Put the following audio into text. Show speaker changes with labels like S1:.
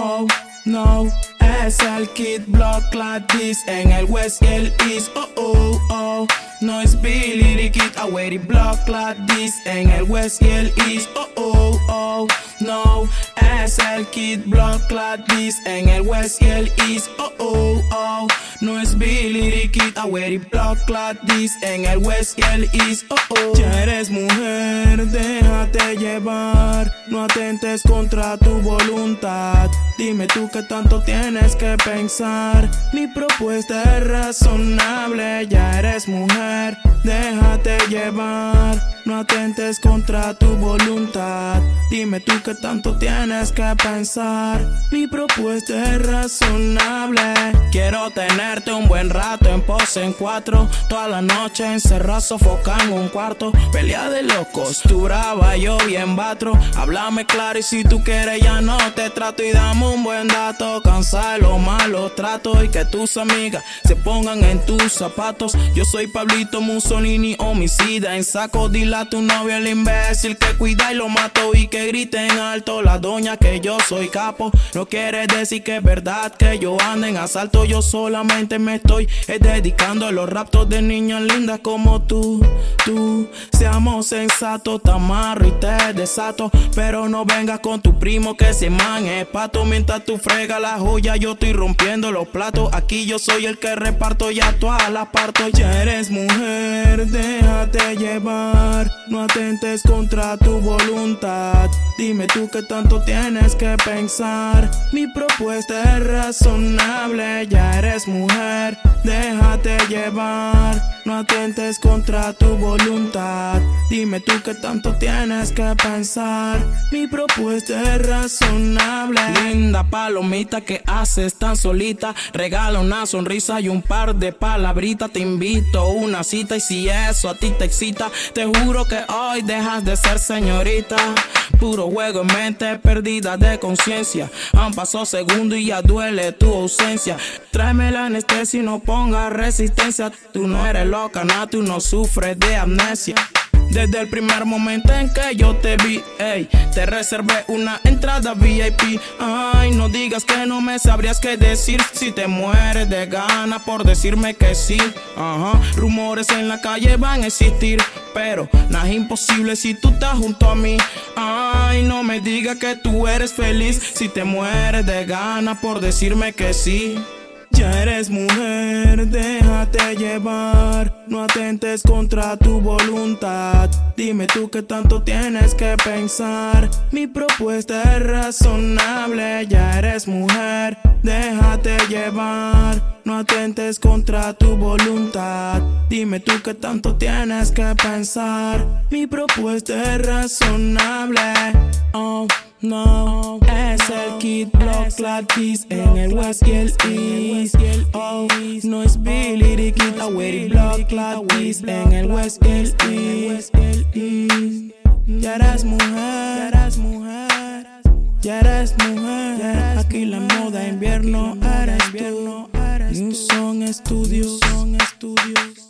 S1: oh, no. Es el Kid Block Latis en el West y el East. No es Billy the Kid, Away Block Latis en el West y el East. No. Es el Kid Block Latis en el West y el East. No es Billy the Kid, Away Block Latis en el West y el East. Ya eres mujer, déjate llevar. No atentes contra tu voluntad. Dime tú qué tanto tienes que pensar. Mi propuesta es razonable. Ya eres mujer, déjate llevar. No atentes contra tu voluntad. Dime tú qué tanto tienes que pensar. Mi propuesta es razonable. Quiero tenerte un buen rato en pose en cuatro. Toda la noche encerrado, sofocado en un cuarto. Pelea de locos, tú brava, yo bien batro. Háblame claro y si tú quieres ya no te trato. Y dame un buen dato, cansa de los malos tratos. Y que tus amigas se pongan en tus zapatos. Yo soy Pablito Mussolini, homicida en saco. Dile a tu novio el imbécil que cuida y lo mato. Y que griten alto la doña que yo soy capo. No quiere decir que es verdad que yo ando en asalto. Yo solamente me estoy dedicando a los raptos de niñas lindas como tú. Seamos sensatos, te amarro y te desato. Pero no vengas con tu primo que ese man es pato. Mientras tú fregas la joya yo estoy rompiendo los platos. Aquí yo soy el que reparto, ya todas las parto. Ya eres mujer, déjate llevar. No atentes contra tu voluntad. Dime tú qué tanto tienes que pensar. Mi propuesta es razonable. Ya eres mujer, déjate llevar. No atentes contra tu voluntad. Dime tú qué tanto tienes que pensar. Mi propuesta es razonable. Linda palomita, ¿qué haces tan solita? Regala una sonrisa y un par de palabritas. Te invito a una cita y si eso a ti te excita, te juro que hoy dejas de ser señorita. Puro juego en mente, perdida de conciencia. Han pasado segundos y ya duele tu ausencia. Tráeme la anestesia y no pongas resistencia. Tú no eres loca, nada, tú no sufres de amnesia. Desde el primer momento en que yo te vi, ey, te reservé una entrada VIP. Ay, no digas que no me sabrías qué decir. Si te mueres de gana por decirme que sí. Rumores en la calle van a existir, pero nada es imposible si tú estás junto a mí. Ay, no me digas que tú eres feliz. Si te mueres de gana por decirme que sí. Ya eres mujer, déjate llevar. No atentes contra tu voluntad. Dime tú qué tanto tienes que pensar. Mi propuesta es razonable. Ya eres mujer, déjate llevar. No atentes contra tu voluntad. Dime tú qué tanto tienes que pensar. Mi propuesta es razonable. No, es el Kid Block Latis en el West y el East. No es Billy the Kid, Away Block Latis en el West y el East. Ya eres mujer, ya eres mujer. Aquí la moda invierno eres tú. New Song Studios.